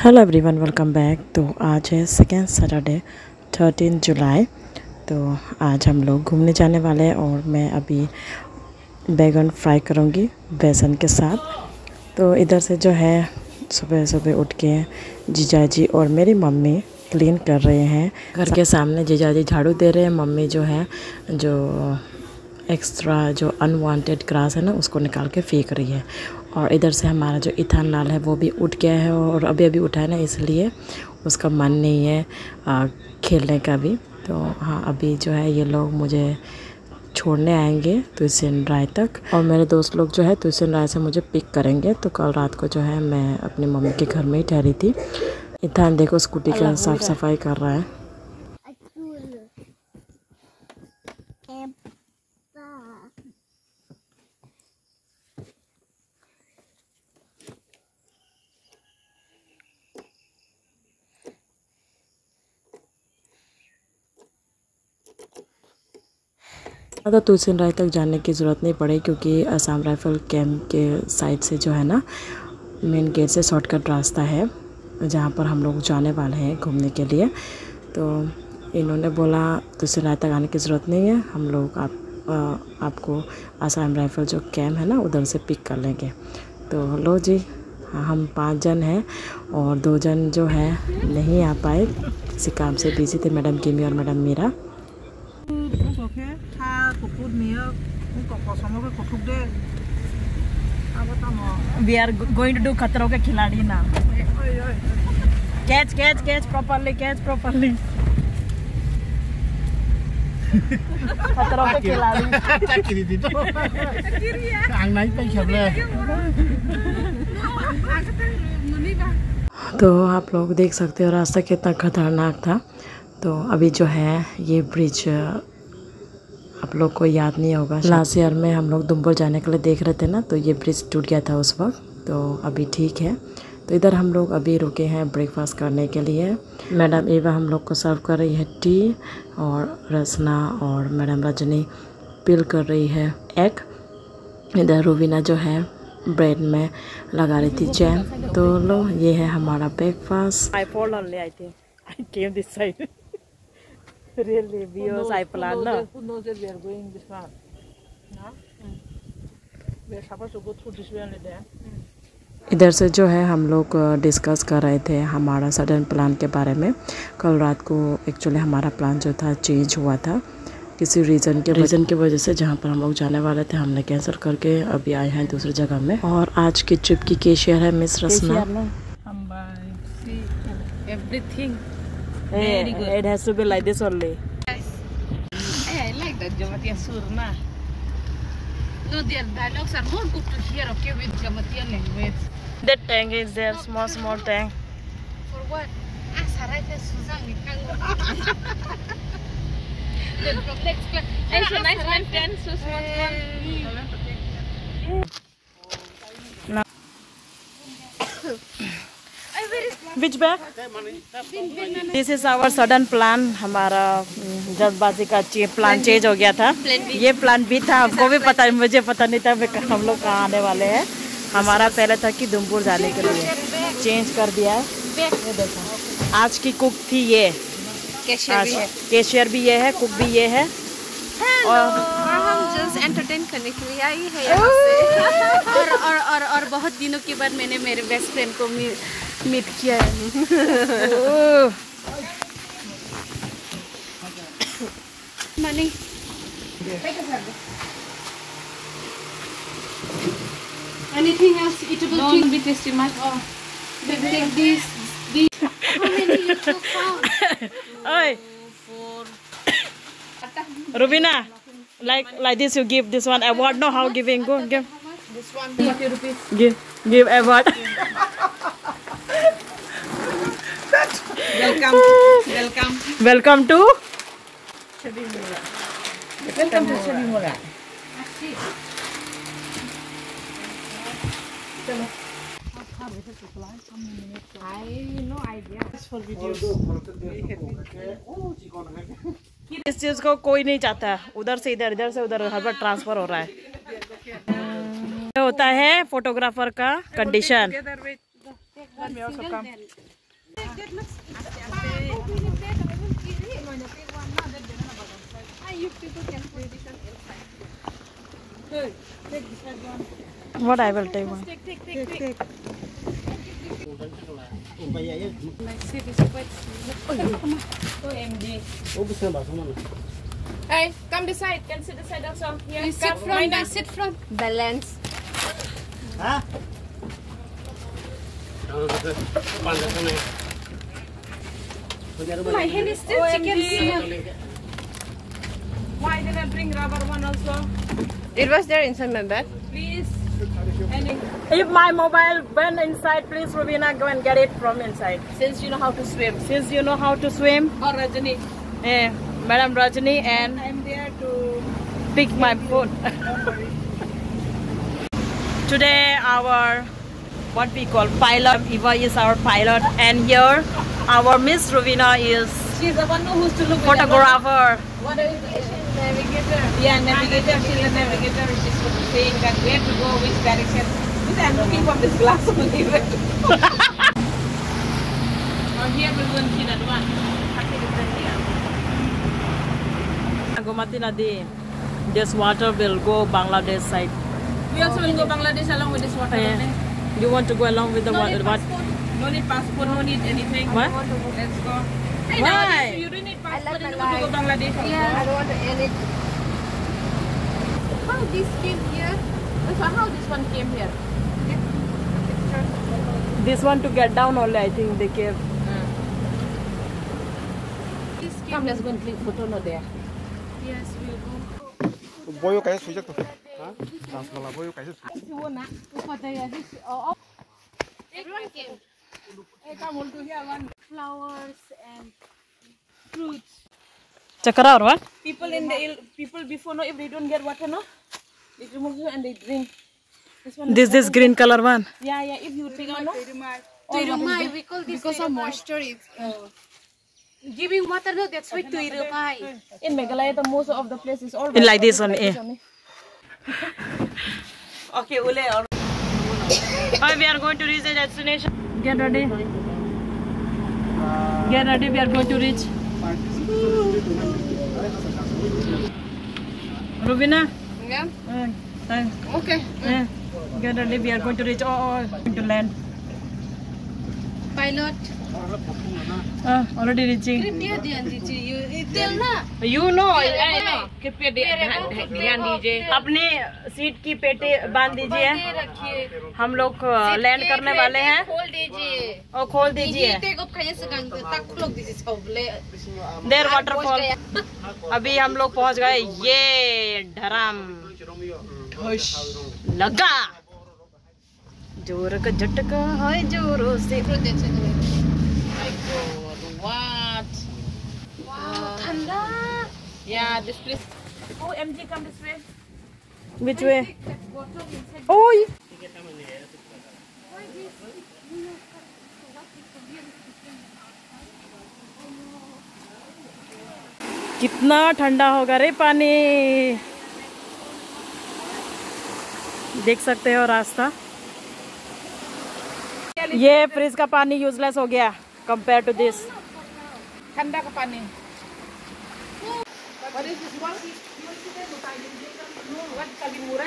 Hello everyone, welcome back. तो आज है सेकेंड सैटरडे 13 जुलाई। तो आज हम लोग घूमने जाने वाले हैं और मैं अभी बैगन फ्राई करूँगी बेसन के साथ। तो इधर से जो है सुबह सुबह उठ के जीजाजी और मेरी मम्मी क्लीन कर रहे हैं घर के सामने। जीजाजी झाड़ू दे रहे हैं, मम्मी जो है जो एक्स्ट्रा जो अनवांटेड ग्रास है ना उसको निकाल के फेंक रही है। और इधर से हमारा जो इथान लाल है वो भी उठ गया है और अभी उठा है ना, इसलिए उसका मन नहीं है खेलने का भी। तो हाँ, अभी जो है ये लोग मुझे छोड़ने आएंगे तुलसीन राय तक और मेरे दोस्त लोग जो है तुलसीन राय से मुझे पिक करेंगे। तो कल रात को जो है मैं अपनी मम्मी के घर में ही ठहरी थी। इथान देखो स्कूटी का साफ सफाई कर रहा है। ज़्यादा तुलसीन राय तक जाने की ज़रूरत नहीं पड़ी क्योंकि असम राइफल कैंप के साइड से जो है ना मेन गेट से शॉर्टकट रास्ता है जहाँ पर हम लोग जाने वाले हैं घूमने के लिए। तो इन्होंने बोला तुलसीन राय तक आने की ज़रूरत नहीं है, हम लोग आपको असम राइफल जो कैंप है ना उधर से पिक कर लेंगे। तो लो जी, हम 5 जन हैं और 2 जन जो है नहीं आ पाए, किसी काम से बिजी थे, मैडम किमी और madam Meera. We are going to do खतरों के खिलाड़ी ना। Catch properly, catch properly। खतरों के खिलाड़ी। तो आप लोग देख सकते हो रास्ता कितना खतरनाक था। तो अभी जो है ये ब्रिज आप लोग को याद नहीं होगा, लास्ट ईयर में हम लोग दुम्बुर जाने के लिए देख रहे थे ना, तो ये ब्रिज टूट गया था उस वक्त। तो अभी ठीक है। तो इधर हम लोग अभी रुके हैं ब्रेकफास्ट करने के लिए। मैडम एवा हम लोग को सर्व कर रही है टी और रसना और मैडम रजनी पिल कर रही है एग। इधर रूबीना जो है ब्रेड में लगा रही थी जैम। तो लो, ये है हमारा breakfast. I fall only, I think. I came this side. Really, because I plan na. Who knows that we are going this far? No? We are supposed to go through this way only there. इधर से जो है हम लोग discuss कर रहे थे हमारा सडन प्लान के बारे में। कल रात को एक्चुअली हमारा प्लान जो था चेंज हुआ था किसी रीज़न की वजह से। जहाँ पर हम लोग जाने वाले थे हमने कैंसिल करके अभी आए हैं दूसरी जगह में। और आज की ट्रिप की कैशियर है miss Rasna. Everything. Very good. It has to be like this only. Yes. Hey, I like that Jamatiya Surna. No, their dialogues are not good to hear, okay, with Jamatiya language. That tank is there, small tank. For what? Ah, Sarai te Suzang nikang. Then from next class. Nice one, 10, so small. Which bag? This is our sudden plan. हमारा जल्दबाजी का plan change हो गया था। ये plan भी था, हमको भी पता, मुझे पता नहीं था हम लोग कहाँ आने वाले हैं। हमारा पहले था कि दुम्बुर जाने के लिए, चेंज कर दिया है। ये देखो, आज की कुक थी ये, कैशियर भी ये है, कुक भी ये है। और हम जस्ट एंटरटेन करने के लिए आई है यहाँ से। और बहुत दिनों के बाद मैंने मेरे बेस्ट फ्रेंड को मीट किया है। Money anything else eatable? Don't be tasty much. Oh, take this. How many you took out? Oi, Rubina, like this you give this one award. No, how giving? Go give. This one, 40 rupees. Give award. Welcome to Chabimura. I no idea. It's for videos. इस चीज को कोई नहीं चाहता, उधर से इधर, इधर से उधर हर बार ट्रांसफर हो रहा है। होता है फोटोग्राफर का condition. Let me also come. You people can put this on inside. What I will take one. Take. Like, see this quite. OMG. Hey, come this side. Can sit this side also. Here, you sit from. I sit from. Balance. My hand is still chicken smell. Why did I bring rubber one also? It was there inside my bag. Please. If my mobile went inside, please Ravina go and get it from inside. Since you know how to swim. Since you know how to swim, Or Rajani. Madam Rajani, and I'm there to pick my phone. Today our what we call pilot, Eva is our pilot, and here our Miss Ravina is she's the one who's to look at photographer. what is navigator? Yeah, navigator. She's the navigator. She's saying that where to go, which direction. Because I'm looking from this glass only. Or here we'll go and see that one. I think it's here. Gomati Nadi, this water will go Bangladesh side. We also will go Bangladesh along with this water. You want to go along with the water? What? No need passport, no need anything. What? Let's go. Hey, Why? nowadays you don't need passport and you want to go Bangladesh also. Yeah, I don't want to end it. How this came here? So how this one came here? This one to get down only, I think they gave. This came. Come, let's go and click photo no there. Yes, we'll go. Boyo kayak sujak tuh. Malah boyo kayak Everyone came. Flowers and fruits. Chakra or what? People in the people before no, if they don't get water no, they remove it and they drink. This one. This green color one. Yeah. If you take out no. Tuirumai, we call this because of moisture. It's giving water. No, that's why tuirumai. In Meghalaya, the most of the places all. In like this one, eh? Okay, Ule. All Hi, we are going to reach the destination. Get ready. Get ready, we are going to reach. Ravina? Yeah. Okay. Get ready, we are going to reach. Going to land. Pilot. Already reaching. Prepare you tell na. You know. कृपया ध्यान दीजिए. अपनी seat की पेटी बांध दीजिए. हम लोग लैंड करने वाले हैं. खोल दीजिए. और खोल दीजिए. There waterfall. अभी हम लोग पहुंच गए. ये धराम लगा. जोर का झटका है जोरों से. What? Wow, thanda. Yeah, this place. Oh, MG, come this way. Which way? Oh. कितना ठंडा होगा रे पानी. देख सकते हो रास्ता. ये फ्रिज का पानी यूजलेस हो गया कंपेयर टू दिस. ठंडा का पानी. What is this one? What Kalimura?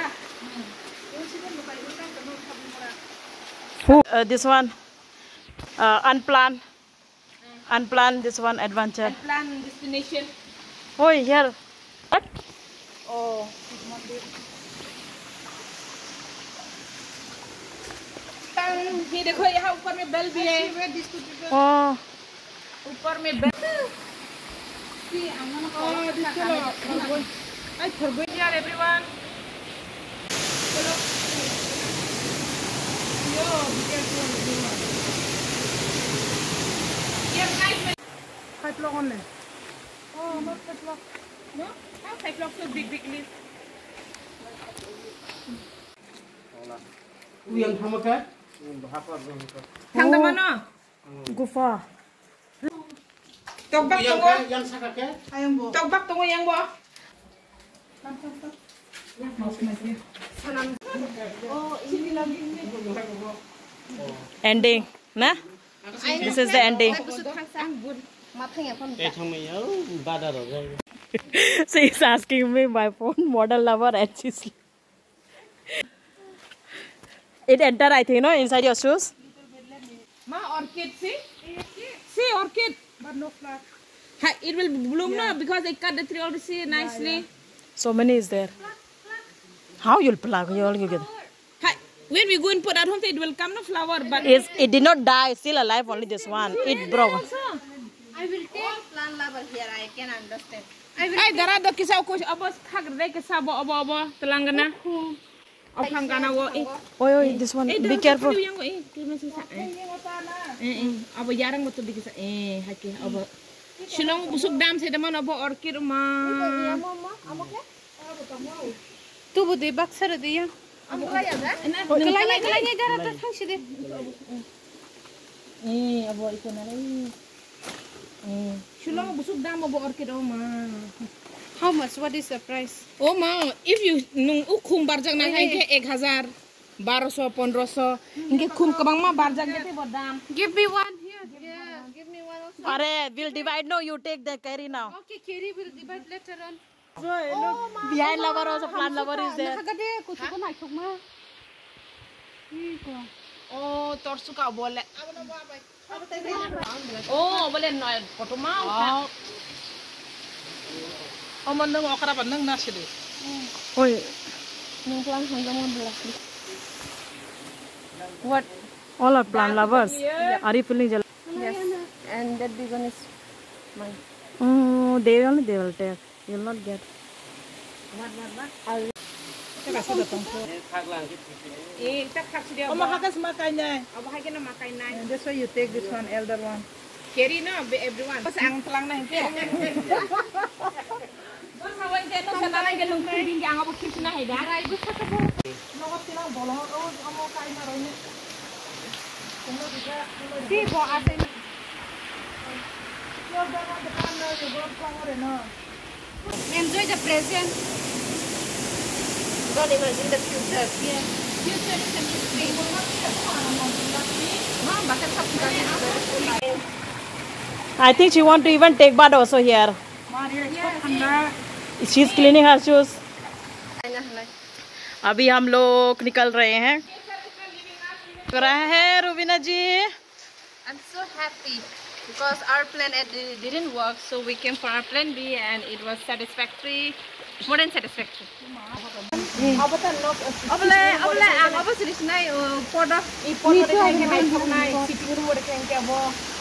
This one unplanned. This one adventure. Plan destination. Oh, here. What? Oh. ये देखो यहाँ ऊपर में बेल भी है. Oh. ऊपर में bell. I forgot here everyone. Five block only. Oh, not 5 o'clock. No? How 5 o'clock so big list? yang sama kan? Thang the mana? Gufa. Togbak tunggu. Yang saka ke? Togbak tunggu yang bo. Ending. Nah, this is the ending. She is asking me my phone model number and she's. It enter, I think, no, inside your shoes. Ma, orchid, see? See, orchid. But no flower. It will bloom now because they cut the tree already nicely. So many is there. How you'll pluck? You get. When we go and put at home, it will come no flower. But It did not die. Still alive. Only this one. It broke. I will take plant lover here. I can understand. Ay, darado kisah ko abos khagre kisah abo telangana. Opang kana wo Oh, this one. Be careful. Abo jarang mo to bigisa hake abo. Shilong busuk dam sa daman abo orchid ma. Tu budi baksar dia. Abo kaya ga? Kelai gara ta thang side. Abo ito na lang. Shilong busuk dam abo orchid ma. How much? What is the price? Oh ma, if you nung ukhum barjang na hingke 1000, 1200, 1500, hingke khum kabang ma barjang gete bodam. Give me one here. Yeah, give me one also. Are we'll divide. No, you take the carry now. Okay, Kerry will divide later on. Behind lover also plant lover is there. Nakagade ko sa na chok ma. Oh, torsuka boleh. Oh, boleh no foto mau. Oh, mandang okra pandang nasi deh. Oh, Nung plant hanggang mo belas. What? all are plant lovers. Are you feeling jealous? Yes. And that big one is mine. Oh, they will take. You'll not get. Tak hak dia. Oh, mahakas makanya. Abo hake na makai nai. That's why you take this one, elder one. Carry na be everyone. Pas ang telang na hingke. Bos hawan ke no sa tanay galung kring ang abo kip na heda. Nokot silang bolong. Oh, amo kain na rin. Si bo asen. Enjoy the present. Don't imagine the future. Yeah. Future is a mystery. I think she want to even take bath also here. She's cleaning her shoes. अभी हम लोग निकल रहे हैं. कर रहे हैं रुबीना जी. I'm so happy because our plan A didn't work, so we came for our plan B and it was satisfactory, more than satisfactory. Abole ang abo silis nai podo I podo de kenge nai thok nai situr mo de kenge abo.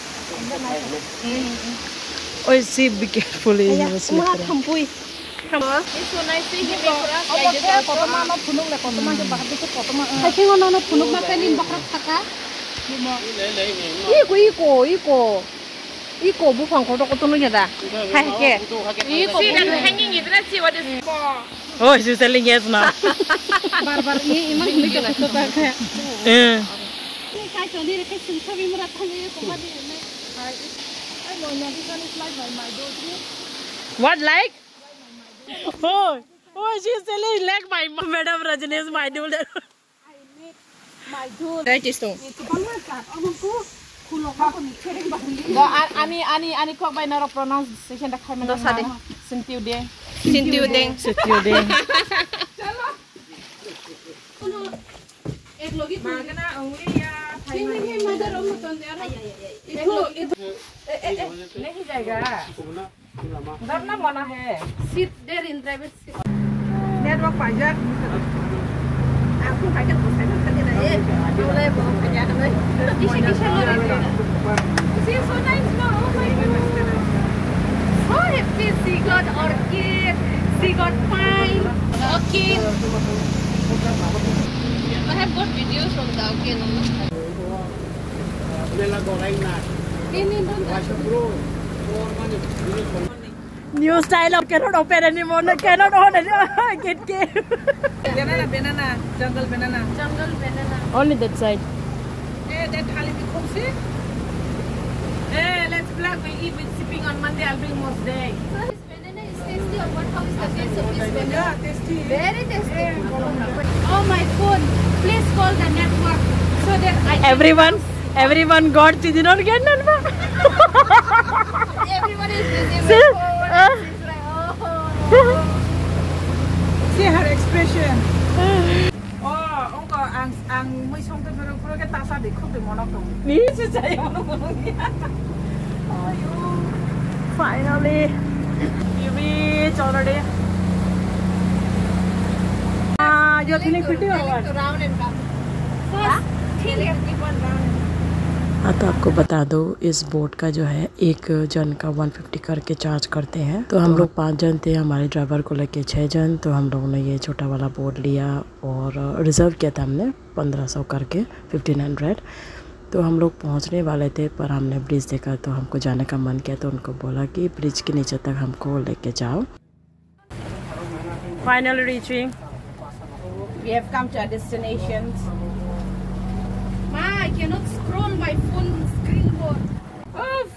Oh, see, be careful. You will slip. Thampui. It's so nice to hear for us. Iko bufang ko to no jada. Hake. Iko hanging it. Let's see what is for. Oh, she's telling yes now. Bar imang ni kana to ka. What like? Oh, she's telling like my Madam Rajani is my dude. Right is to. Ani kok by naro pronunciation da khai mana. Sintiu deng. Sintiu deng. Sintiu deng. Magana only ya नहीं जाएगा डरना मना है Sit there in private seat. Network पाइजा Aku kaget tuh saya tadi ada mulai bawa kerjaan deh. Di sini see so nice no. Oh my god. So happy she got orchid, she got pine, orchid. I have got videos from the orchid. New style of cannot open anymore. No, cannot on it. Get game. Banana, jungle banana. Jungle banana. Only that side. Hey, that Hali become see? Hey, let's vlog. We eat with sipping on Monday. I'll bring most day. This banana is tasty. What how is the taste of this banana? Yeah, tasty. Very tasty. Oh my phone. Please call the network so that I can Everyone. Everyone got to not get none. Everyone is busy with phone and she's like, oh. See her expression. Oh, ông ăn mới xong cái ta sao để không được món nào không? Finally, we reached already. You're feeling pretty or what? Round and round. First, keep on round. हाँ, तो आपको बता दो इस boat का जो है एक जन का 150 करके चार्ज करते हैं। तो हम लोग 5 जन थे, हमारे ड्राइवर को लेके 6 जन। तो हम लोगों ने ये छोटा वाला बोट लिया और रिज़र्व किया था हमने 1500 करके 1500। तो हम लोग पहुंचने वाले थे पर हमने ब्रिज देखा तो हमको जाने का मन किया, तो उनको बोला कि ब्रिज के नीचे तक हमको लेके जाओ। Finally reaching. We have come to our destination. Ma, I cannot scroll my phone screen board. Oof.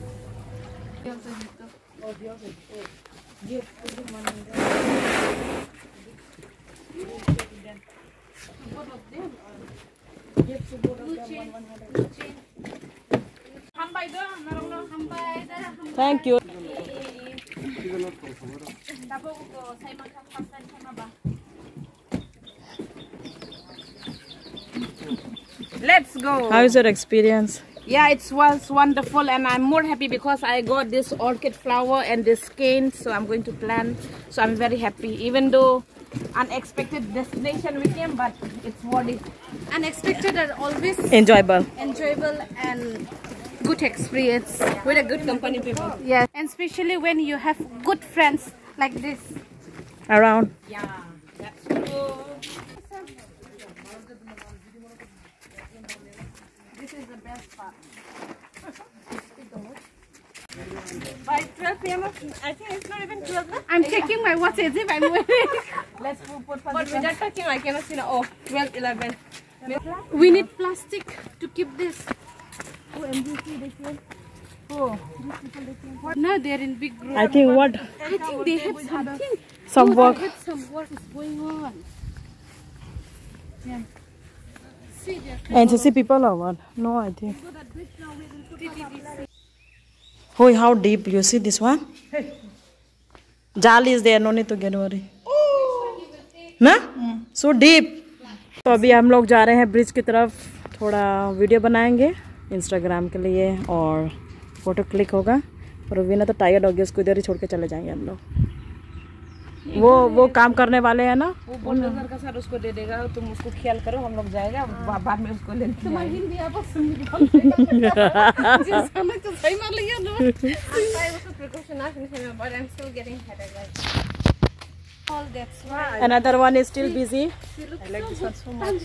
Thank you. Let's go. How is your experience? Yeah, it was wonderful, and I'm more happy because I got this orchid flower and this cane, so I'm going to plant. So I'm very happy, even though unexpected destination we came, but it's worth it. Unexpected are always Enjoyable. enjoyable and good experience With a good company people. yes, and especially when you have good friends like this. Around. Yeah, that's cool. This is the best part. By 12 p.m. I think it's not even 12. No? I'm checking my watch as if I'm wearing. Let's put but without talking, I cannot see now. Oh, 12, 11. We need plastic to keep this. Oh, MBC they came. Oh, Now they're in big group. I think what? I think they have something. Some Oh, work. They have some work is going on. Yeah. See, they're NCC people or what? No, I think. so that bridge now we will put TTDC. Oh, how deep? You see this one? Jal is there. No need to get worried. ना? So deep. तो अभी हम लोग जा रहे हैं bridge की तरफ, थोड़ा वीडियो बनाएंगे इंस्टाग्राम के लिए और फोटो क्लिक होगा। और वीना तो टायर्ड हो गया, उसको इधर ही छोड़ के चले जाएंगे हम लोग। वो काम करने वाले हैं ना, वो बुलडोजर का सर उसको दे देगा, तुम उसको ख्याल करो, हम लोग जाएगा बाद में उसको ले तुम्हारी हिंदी आप सुन जिसमें तो सही मार लिया no I also precaution but I'm still getting headache like all that's why another one is still busy. I like this one so much.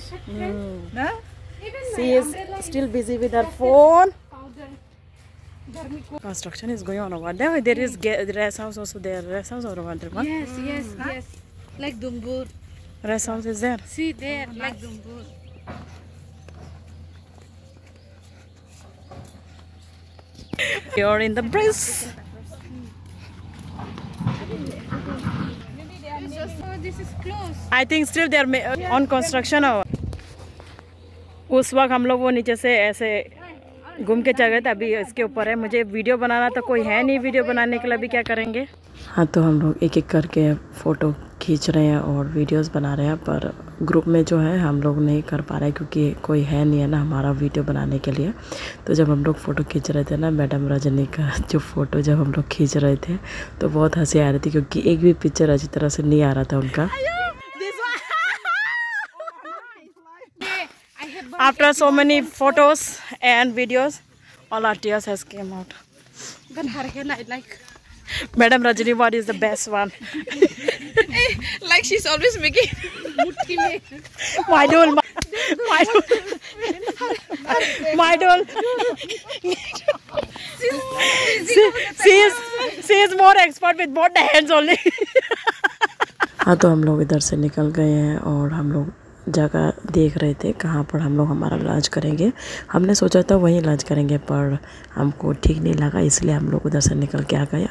She is still busy with her phone. Construction is going on over there. There is rest house also there. Rest house or what? yes like Dumbur. Rest house is there. See there like Dumbur. You're in the bridge. So this is close. I think still they are on construction. उस वक्त हम लोग वो नीचे से ऐसे घूम के चल गए थे, अभी इसके ऊपर है। मुझे वीडियो बनाना तो कोई है नहीं, वीडियो बनाने के लिए अभी क्या करेंगे। हाँ, तो हम लोग एक एक करके फ़ोटो खींच रहे हैं और वीडियोस बना रहे हैं, पर ग्रुप में जो है हम लोग नहीं कर पा रहे हैं क्योंकि कोई है नहीं है ना हमारा वीडियो बनाने के लिए। तो जब हम लोग फ़ोटो खींच रहे थे ना, मैडम रजनी का जो फ़ोटो जब हम लोग खींच रहे थे तो बहुत हंसी आ रही थी क्योंकि एक भी पिक्चर अच्छी तरह से नहीं आ रहा था उनका। After so many photos and videos, all our tears has came out. But Harhela I like. Madam Rajini, what is the best one? Like she's always making My doll. She is more expert with both the hands only. हाँ, तो हम लोग इधर से निकल गए हैं और हम लोग जगह देख रहे थे कहाँ पर हम लोग हमारा लंच करेंगे। हमने सोचा था वहीं लंच करेंगे पर हमको ठीक नहीं लगा, इसलिए हम लोग उधर से निकल के आ गए।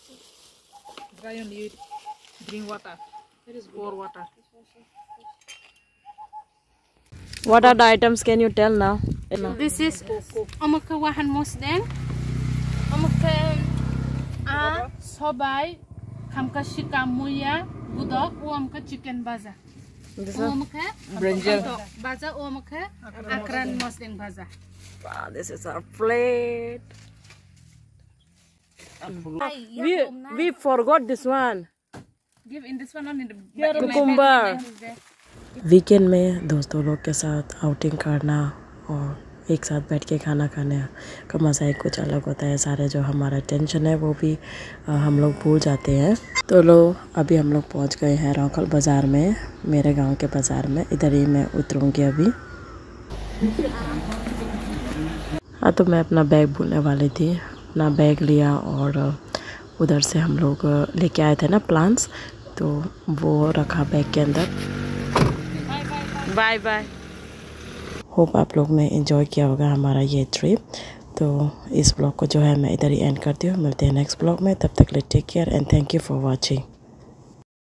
Drink water. There is bore water. What are the items? Can you tell now? This is amaka wahan mosden. Amaka sobai hamka shikamuya budok o amka chicken baza. Amaka brinjal baza o amaka akran mosden baza. Wow, this is our plate. We forgot this one. Give in this one on in the Cucumber. Weekend में दोस्तों लोग के साथ outing करना और एक साथ बैठ के खाना खाने का मज़ा ही कुछ अलग होता है। सारे जो हमारा टेंशन है वो भी हम लोग भूल जाते हैं। तो अभी हम लोग पहुंच गए हैं रौखल बाज़ार में, मेरे गांव के बाज़ार में। इधर ही मैं उतरूंगी अभी। हाँ, तो मैं अपना बैग भूलने वाली थी। अपना बैग लिया और उधर से हम लोग लेके आए थे ना प्लांट्स, तो वो रखा बैग के अंदर। Bye bye. होप आप लोग ने एंजॉय किया होगा हमारा ये ट्रिप। तो इस ब्लॉग को जो है मैं इधर ही एंड करती हूँ। मिलते हैं नेक्स्ट ब्लॉग में, तब तक ले take care and thank you for watching.